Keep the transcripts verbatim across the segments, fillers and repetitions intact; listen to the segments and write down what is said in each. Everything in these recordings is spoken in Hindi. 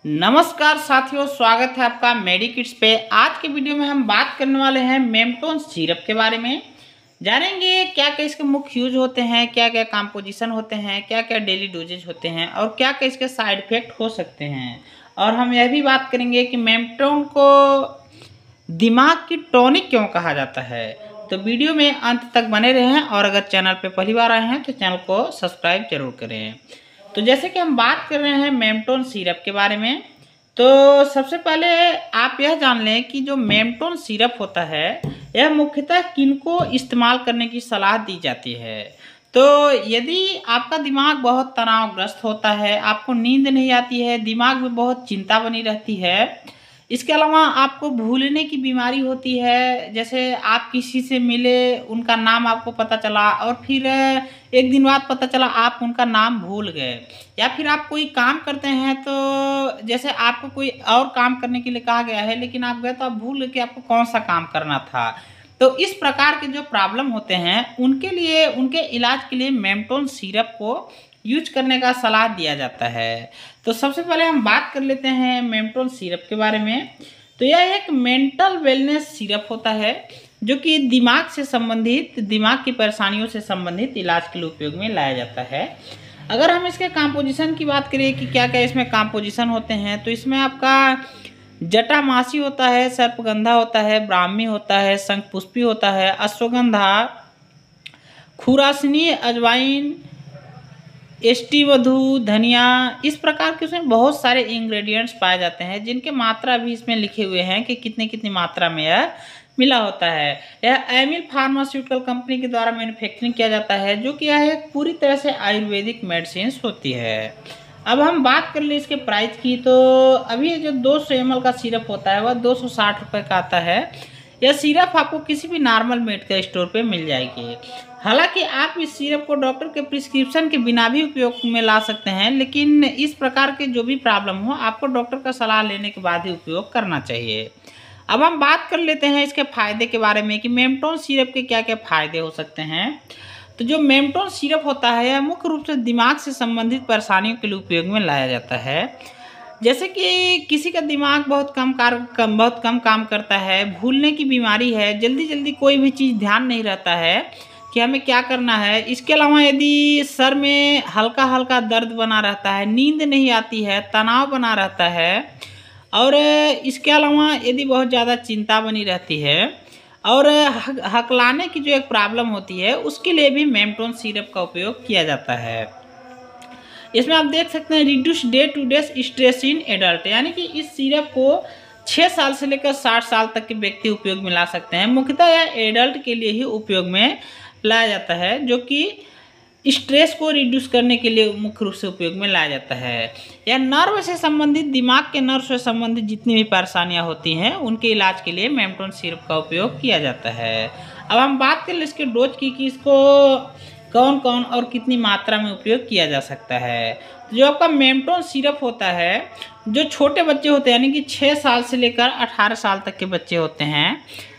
नमस्कार साथियों, स्वागत है आपका मेडिकिट्स पे। आज के वीडियो में हम बात करने वाले हैं मेमटोन सिरप के बारे में। जानेंगे क्या क्या इसके मुख्य यूज होते हैं, क्या क्या कंपोजिशन होते हैं, क्या क्या डेली डोजेज होते हैं और क्या क्या इसके साइड इफेक्ट हो सकते हैं। और हम यह भी बात करेंगे कि मेमटोन को दिमाग की टॉनिक क्यों कहा जाता है। तो वीडियो में अंत तक बने रहें और अगर चैनल पर पहली बार आए हैं तो चैनल को सब्सक्राइब जरूर करें। तो जैसे कि हम बात कर रहे हैं मेमटोन सिरप के बारे में, तो सबसे पहले आप यह जान लें कि जो मेमटोन सिरप होता है यह मुख्यतः किनको इस्तेमाल करने की सलाह दी जाती है। तो यदि आपका दिमाग बहुत तनावग्रस्त होता है, आपको नींद नहीं आती है, दिमाग में बहुत चिंता बनी रहती है, इसके अलावा आपको भूलने की बीमारी होती है, जैसे आप किसी से मिले, उनका नाम आपको पता चला और फिर एक दिन बाद पता चला आप उनका नाम भूल गए, या फिर आप कोई काम करते हैं तो जैसे आपको कोई और काम करने के लिए कहा गया है लेकिन आप गए तो आप भूल गए कि आपको कौन सा काम करना था। तो इस प्रकार के जो प्रॉब्लम होते हैं उनके लिए, उनके इलाज के लिए मेमटोन सिरप को यूज करने का सलाह दिया जाता है। तो सबसे पहले हम बात कर लेते हैं मेमटोन सिरप के बारे में। तो यह एक मेंटल वेलनेस सिरप होता है जो कि दिमाग से संबंधित, दिमाग की परेशानियों से संबंधित इलाज के लिए उपयोग में लाया जाता है। अगर हम इसके कंपोजिशन की बात करें कि क्या क्या इसमें कंपोजिशन होते हैं, तो इसमें आपका जटामासी होता है, सर्पगंधा होता है, ब्राह्मी होता है, शंखपुष्पी होता है, अश्वगंधा, खुरासनी, अजवाइन, एस्टिवधू, धनिया, इस प्रकार के उसमें बहुत सारे इंग्रेडिएंट्स पाए जाते हैं जिनके मात्रा भी इसमें लिखे हुए हैं कि कितने कितनी मात्रा में यह मिला होता है। यह एमिल फार्मास्यूटिकल कंपनी के द्वारा मैन्युफैक्चरिंग किया जाता है, जो कि यह एक पूरी तरह से आयुर्वेदिक मेडिसिन होती है। अब हम बात कर ले इसके प्राइस की, तो अभी जो दो सौ एम एल का सिरप होता है वह दो सौ साठ रुपये का आता है। यह सिरप आपको किसी भी नॉर्मल मेडिकल स्टोर पे मिल जाएगी। हालांकि आप इस सिरप को डॉक्टर के प्रिस्क्रिप्शन के बिना भी उपयोग में ला सकते हैं, लेकिन इस प्रकार के जो भी प्रॉब्लम हो आपको डॉक्टर का सलाह लेने के बाद ही उपयोग करना चाहिए। अब हम बात कर लेते हैं इसके फ़ायदे के बारे में कि मेमटोन सिरप के क्या क्या फ़ायदे हो सकते हैं। तो जो मेमटोन सिरप होता है यह मुख्य रूप से दिमाग से संबंधित परेशानियों के लिए उपयोग में लाया जाता है। जैसे कि किसी का दिमाग बहुत कम कार कम बहुत कम काम करता है, भूलने की बीमारी है, जल्दी जल्दी कोई भी चीज़ ध्यान नहीं रहता है कि हमें क्या करना है। इसके अलावा यदि सर में हल्का हल्का दर्द बना रहता है, नींद नहीं आती है, तनाव बना रहता है, और इसके अलावा यदि बहुत ज़्यादा चिंता बनी रहती है और हकलाने की जो एक प्रॉब्लम होती है, उसके लिए भी मेमटोन सिरप का उपयोग किया जाता है। इसमें आप देख सकते हैं reduce day to day stress in adult, यानी कि इस सिरप को छः साल से लेकर साठ साल तक के व्यक्ति उपयोग में ला सकते हैं। मुख्यतः यह एडल्ट के लिए ही उपयोग में लाया जाता है, जो कि स्ट्रेस को रिड्यूस करने के लिए मुख्य रूप से उपयोग में लाया जाता है। यह नर्व से संबंधित, दिमाग के नर्व से संबंधित जितनी भी परेशानियां होती हैं उनके इलाज के लिए मेमटोन सिरप का उपयोग किया जाता है। अब हम बात करें इसके डोज की कि इसको कौन कौन और कितनी मात्रा में उपयोग किया जा सकता है। जो आपका मेमटोन सिरप होता है, जो छोटे बच्चे होते हैं यानी कि छः साल से लेकर अठारह साल तक के बच्चे होते हैं,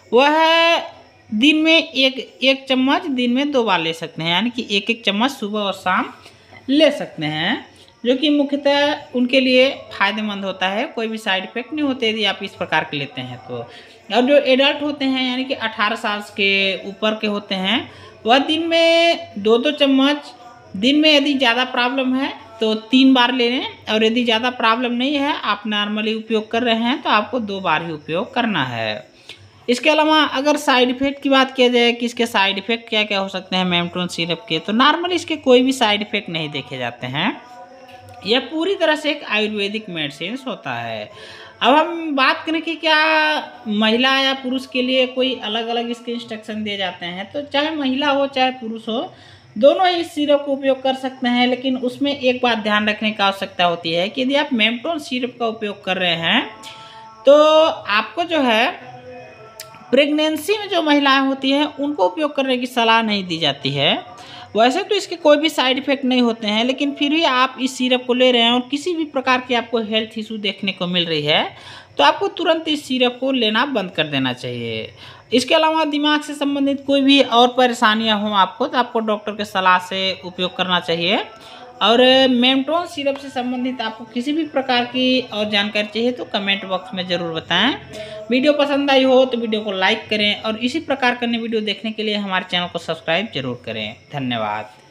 वह दिन में एक एक चम्मच दिन में दो बार ले सकते हैं, यानी कि एक एक चम्मच सुबह और शाम ले सकते हैं, जो कि मुख्यतः उनके लिए फ़ायदेमंद होता है। कोई भी साइड इफेक्ट नहीं होते यदि आप इस प्रकार के लेते हैं तो। और जो एडल्ट होते हैं यानी कि अठारह साल के ऊपर के होते हैं, वह दिन में दो दो चम्मच, दिन में यदि ज़्यादा प्रॉब्लम है तो तीन बार ले लें, और यदि ज़्यादा प्रॉब्लम नहीं है, आप नॉर्मली उपयोग कर रहे हैं, तो आपको दो बार ही उपयोग करना है। इसके अलावा अगर साइड इफ़ेक्ट की बात किया जाए कि इसके साइड इफ़ेक्ट क्या क्या हो सकते हैं मेमटोन सिरप के, तो नॉर्मली इसके कोई भी साइड इफ़ेक्ट नहीं देखे जाते हैं। यह पूरी तरह से एक आयुर्वेदिक मेडिसिन होता है। अब हम बात करें कि क्या महिला या पुरुष के लिए कोई अलग अलग इसके इंस्ट्रक्शन दिए जाते हैं, तो चाहे महिला हो चाहे पुरुष हो, दोनों ही इस सिरप को उपयोग कर सकते हैं। लेकिन उसमें एक बात ध्यान रखने की आवश्यकता होती है कि यदि आप मेमटोन सिरप का उपयोग कर रहे हैं तो आपको जो है प्रेगनेंसी में जो महिलाएं होती हैं उनको उपयोग करने की सलाह नहीं दी जाती है। वैसे तो इसके कोई भी साइड इफ़ेक्ट नहीं होते हैं, लेकिन फिर भी आप इस सिरप को ले रहे हैं और किसी भी प्रकार की आपको हेल्थ इशू देखने को मिल रही है तो आपको तुरंत इस सिरप को लेना बंद कर देना चाहिए। इसके अलावा दिमाग से संबंधित कोई भी और परेशानियां हों आपको, तो आपको डॉक्टर के सलाह से उपयोग करना चाहिए। और मेमटोन सिरप से संबंधित आपको किसी भी प्रकार की और जानकारी चाहिए तो कमेंट बॉक्स में ज़रूर बताएं। वीडियो पसंद आई हो तो वीडियो को लाइक करें और इसी प्रकार के अन्य वीडियो देखने के लिए हमारे चैनल को सब्सक्राइब जरूर करें। धन्यवाद।